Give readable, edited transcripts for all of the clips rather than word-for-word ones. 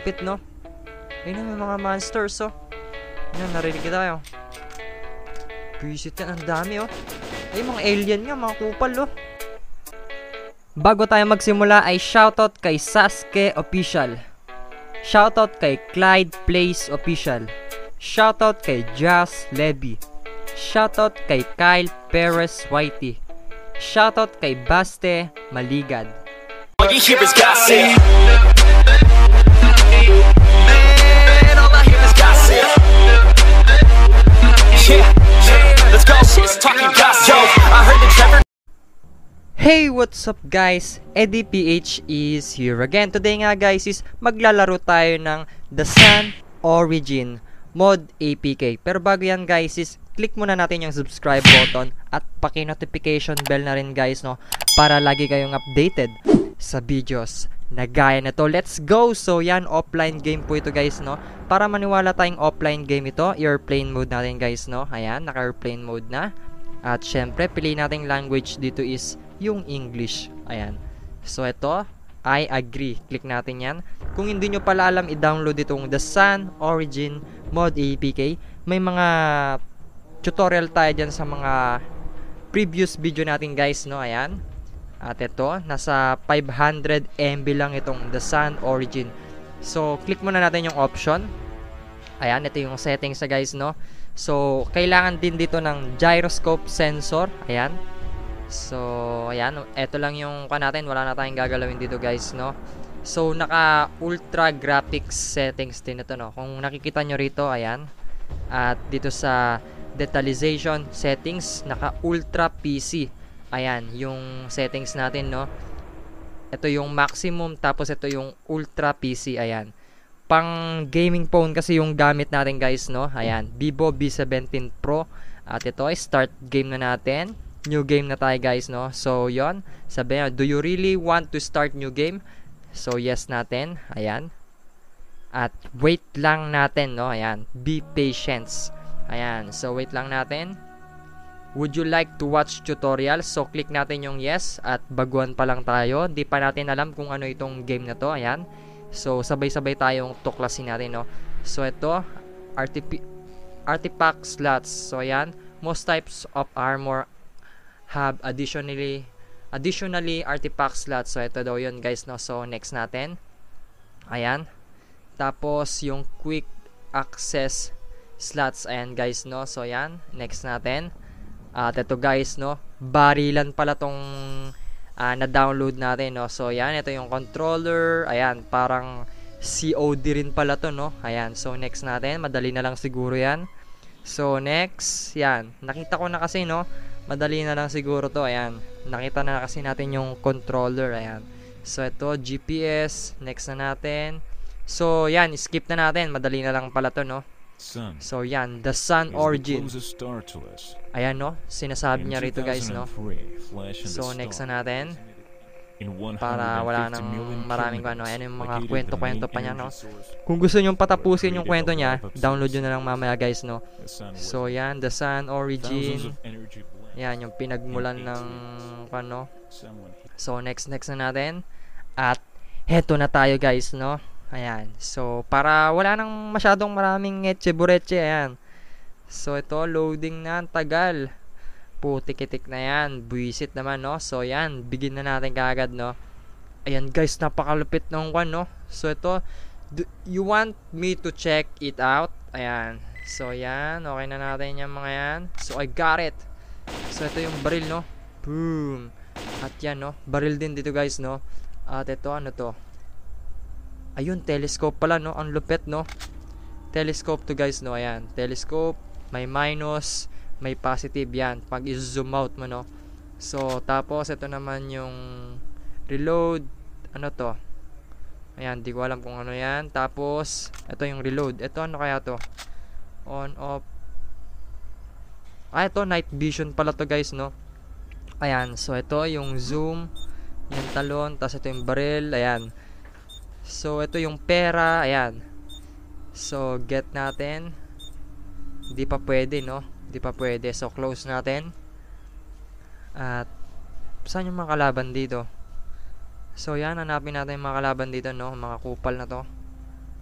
napakalupit, no? Ayun na, may mga monsters, oh. Ayun, narinig tayo. Visit yan, ang dami, oh. Ay, mga alien nga, mga kupal, oh. Bago tayo magsimula ay shoutout kay Sasuke Official. Shoutout kay Clyde Plays Official. Shoutout kay Jazz Levy. Shoutout kay Kyle Perez Whitey. Shoutout kay Baste Maligad. All you hear is gossip. Man, all I hear is gossip. Yeah, let's go. She's talking gossip. Yo, I heard the Trevor. Hey, what's up guys? EddiePH is here again. Today nga guys is maglalaro tayo ng the Sun Origin Mod Apk. Pero bago yan guys is click muna natin yung subscribe button at paki-notification bell na rin guys, no, para lagi kayong updated sa videos na gaya na to. Let's go! So yan, offline game po ito guys, no. Para maniwala tayong offline game ito, airplane mode natin guys, no. Ayan, naka-airplane mode na. At syempre, piliin nating language dito is yung English. Ayan. So ito, I agree. Click natin yan. Kung hindi nyo pala alam, i-download itong the Sun Origin Mod Apk. May mga tutorial tayo dyan sa mga previous video natin guys, no. Ayan. At ito, nasa 500 MB lang itong the Sun Origin. So, click muna natin yung option. Ayan, ito yung settings na guys, no. So, kailangan din dito ng gyroscope sensor. Ayan. So, ayan, ito lang yung natin, wala na tayong gagalawin dito guys, no. So, naka ultra graphics settings din ito, no. Kung nakikita nyo rito, ayan. At dito sa detalization settings, naka ultra PC. Ayan, yung settings natin, no. Ito yung maximum, tapos ito yung ultra PC, ayan. Pang gaming phone kasi yung gamit natin guys, no. Ayan, Vivo V17 Pro. At ito ay start game na natin. New game na tayo guys, no. So yon, sabi nyo, do you really want to start new game? So yes natin, ayan. At wait lang natin, no. Ayan, be patient. Ayan, so wait lang natin. Would you like to watch tutorial? So click natin yung yes. At baguhan pa lang tayo, di pa natin alam kung ano itong game na to. Ayan, so sabay-sabay tayong tuklasin natin, no. So ito, artifact slots. So ayan, most types of armor have additionally artifact slots. So ito daw yun guys, no. So next natin. Ayan. Tapos yung quick access slots, ayan guys, no. So ayan, next natin. At ito guys, no, barilan pala tong na-download natin, no. So ayan, ito yung controller. Ayan, parang COD rin pala to, no. Ayan, so next natin, madali na lang siguro yan. So next, yan, nakita ko na kasi, no, madali na lang siguro to. Ayan, nakita na kasi natin yung controller. Ayan, so ito GPS, next na natin. So yan, skip na natin, madali na lang pala to, no. So yan, the Sun Origin. Ayan, no, sinasabi niya rito guys, no. So next na natin, para wala nang maraming ano. Ayan yung mga kwento-kwento pa niya, no. Kung gusto nyo patapusin yung kwento niya, download nyo na lang mamaya guys, no. So yan, the Sun Origin. Yan yung pinagmulan ng ano. So next na natin. At heto na tayo guys, no. Ayan, so para wala nang masyadong maraming etche-bureche, ayan. So ito, loading na, tagal. Putik-itik na yan, buwisit naman, no. So yan, begin na natin kaagad, no. Ayan guys, napakalupit ng one, no. So ito, you want me to check it out? Ayan, so yan, okay na natin yung mga yan. So I got it. So ito yung baril, no. Boom. At yan, no, baril din dito guys, no. At ito, ano to? Ayun, telescope pala, no. Ang lupit, no. Telescope to guys, no. Ayan, telescope. May minus, may positive yan pag i-zoom out mo, no. So tapos ito naman yung reload. Ano to? Ayan, di ko alam kung ano yan. Tapos ito yung reload. Ito ano kaya to? On, off. Ito night vision pala to guys, no. Ayan, so ito yung zoom, yung talon, tapos ito yung barrel. Ayan, so ito yung pera. Ayan, so get natin. Di pa pwede, no. Di pa pwede, so close natin. At saan yung mga kalaban dito? So yan, hanapin natin yung mga kalaban dito, no. Mga kupal na to.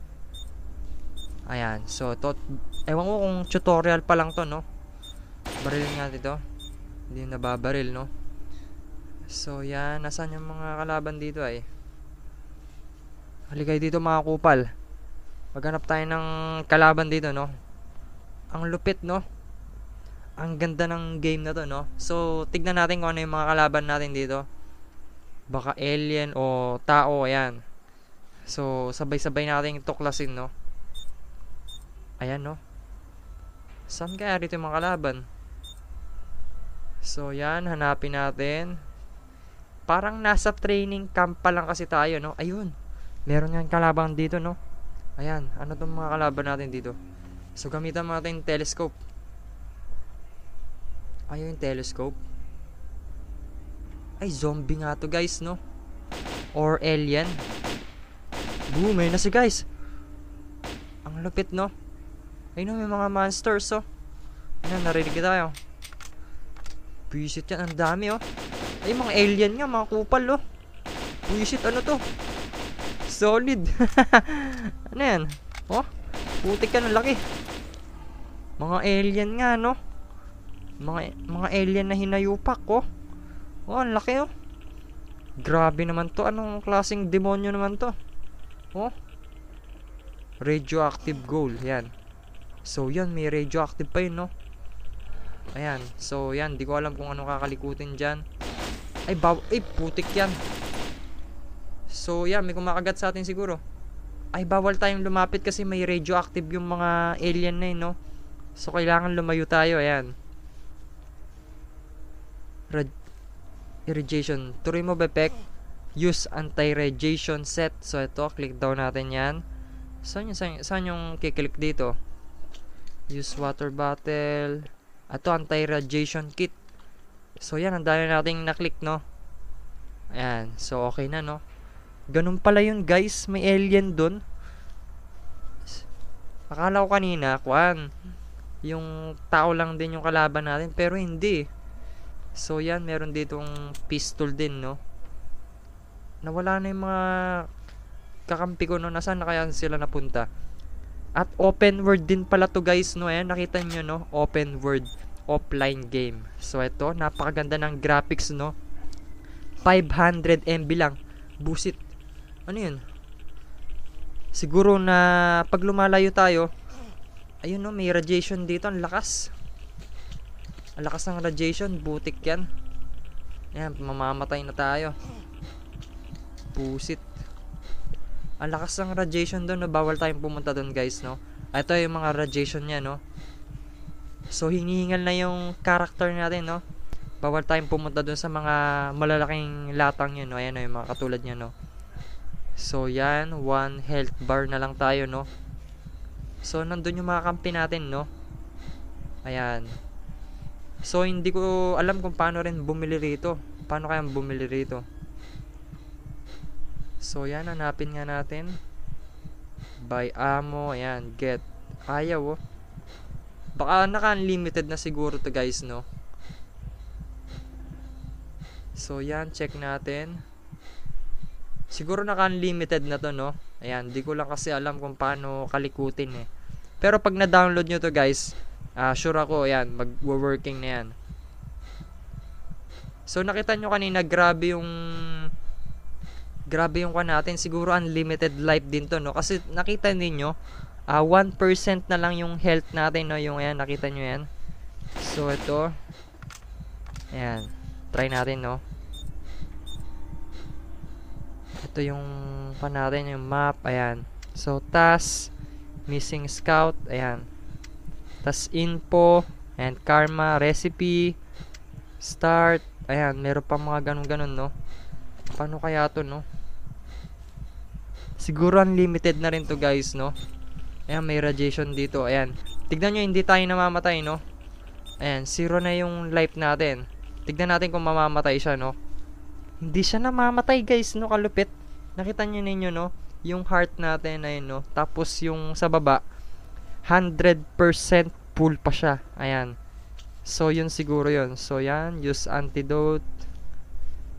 Ayan. So, ewan ko kung tutorial pa lang to, no? Barilin nga dito. Hindi nababaril, no? So, yan. Nasaan yung mga kalaban dito ay? Halika dito mga kupal. Maghanap tayo ng kalaban dito, no? Ang lupit, no? Ang ganda ng game na to, no? So, tignan natin kung ano yung mga kalaban natin dito. Baka alien o tao, ayan. So, sabay-sabay natin tuklasin, no? Ayan, no? Saan kaya dito yung mga kalaban? So, yan. Hanapin natin. Parang nasa training camp pa lang kasi tayo, no? Ayun. Meron yan kalaban dito, no? Ayan. Ano itong mga kalaban natin dito? So, gamitan natin yung telescope. Ayun yung telescope. Ay, zombie nga to, guys, no? Or alien. Boom, ayun na si guys. Ang lupit, no? Ayun, no, may mga monsters, oh. Ayan, narinig tayo. Buisit yan, ang dami, oh. Ay, mga alien nga, mga kupal, oh. Buisit, ano to? Solid. Ano yan? Oh, putik ka ng laki. Mga alien nga, no? Mga alien na hinayupak, oh. Oh, ang laki, oh. Grabe naman to. Anong klaseng demonyo naman to? Oh. Radioactive gold, yan. So, yan, may radioactive pa yun, no? Ayan. So, yan, di ko alam kung anong kakalikutin dyan. Ay, putik yan. So, yan, may kumakagat sa atin siguro. Ay, bawal tayong lumapit kasi may radioactive yung mga alien na yun, no? So, kailangan lumayo tayo, ayan. Irradiation. To remove effect, use anti-radiation set. So, ito, click down natin yan. Saan yung kiklik dito? Use water bottle. Ito, anti-radiation kit. So, yan, ang dami nating na-click, no? Ayan. So, okay na, no? Ganun pala yun, guys. May alien dun. Akala ko kanina, yung tao lang din yung kalaban natin, pero hindi. So, yan, meron ditong pistol din, no? Nawala na yung mga kakampi ko, no? Nasaan na kaya sila napunta? At open world din pala to, guys, no? Ayan, nakita nyo, no? Open world, offline game. So, ito, napakaganda ng graphics, no? 500 MB lang. Busit. Ano yun? Siguro na pag lumalayo tayo, ayun, no? May radiation dito. Ang lakas. Ang lakas ng radiation. Butik yan. Ayan, mamamatay na tayo. Busit. Ang lakas ng radiation doon, no? Bawal tayong pumunta doon, guys, no? Ito yung mga radiation niya, no? So, hinihingal na yung character natin, no? Bawal tayong pumunta doon sa mga malalaking latang yun, no? Ayan, no? Yung mga katulad niya, no? So, yan. 1 health bar na lang tayo, no? So, nandun yung mga kampi natin, no? Ayan. So, hindi ko alam kung paano rin bumili rito. Paano kaya bumili rito? So, yan. Hanapin nga natin. Buy ammo. Ayan. Get. Ayaw, oh. Baka naka-unlimited na siguro to, guys, no? So, yan. Check natin. Siguro naka-unlimited na to, no? Ayan. Di ko lang kasi alam kung paano kalikutin, eh. Pero pag na-download nyo to, guys, sure ako, ayan. Mag-working na yan. So, nakita nyo kanina, grabe yung kan natin. Siguro unlimited life din to, no? Kasi nakita ninyo 1% na lang yung health natin, no? Yung ayan, nakita nyo yan. So, ito. Ayan. Try natin, no? Ito yung kan natin, yung map. Ayan. So, task. Missing scout. Ayan. Tas info. And karma. Recipe. Start. Ayan. Meron pa mga ganun-ganun, no? Paano kaya to, no? Siguro unlimited na rin to, guys, no? Ayan, may radiation dito. Ayan. Tignan nyo, hindi tayo namamatay, no? Ayan, 0 na yung life natin. Tignan natin kung mamamatay siya, no? Hindi siya namamatay, guys, no? Kalupit. Nakita nyo ninyo, no? Yung heart natin, ayun, no? Tapos yung sa baba, 100% full pa siya. Ayan. So, yun siguro yun. So, yan. Use antidote.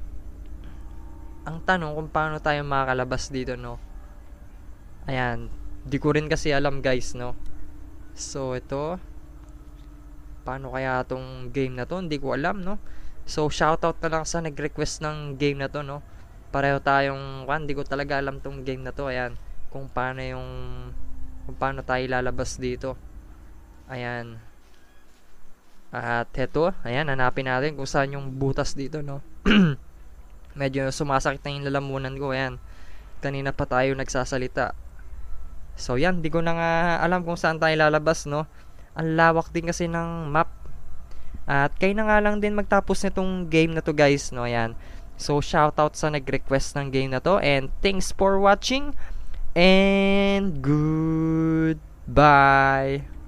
Ang tanong kung paano tayo makakalabas dito, no? Ayan. Di ko rin kasi alam guys, no. So ito, paano kaya tong game na to? Hindi ko alam, no. So shoutout na lang sa nag-request ng game na to, no. Pareho tayong, hindi ko talaga alam tong game na to. Ayan, kung paano tayo lalabas dito. Ayan. At heto, ayan, hanapin natin kung saan yung butas dito, no. Medyo sumasakit na yung lalamunan ko, ayan. Kanina pa tayo nagsasalita. So yan, di ko na nga alam kung saan tayo lalabas, no. Ang lawak din kasi ng map. At kayo na nga lang din magtapos nitong game na to guys, no. Ayan. So shoutout sa nag-request ng game na to, and thanks for watching and goodbye.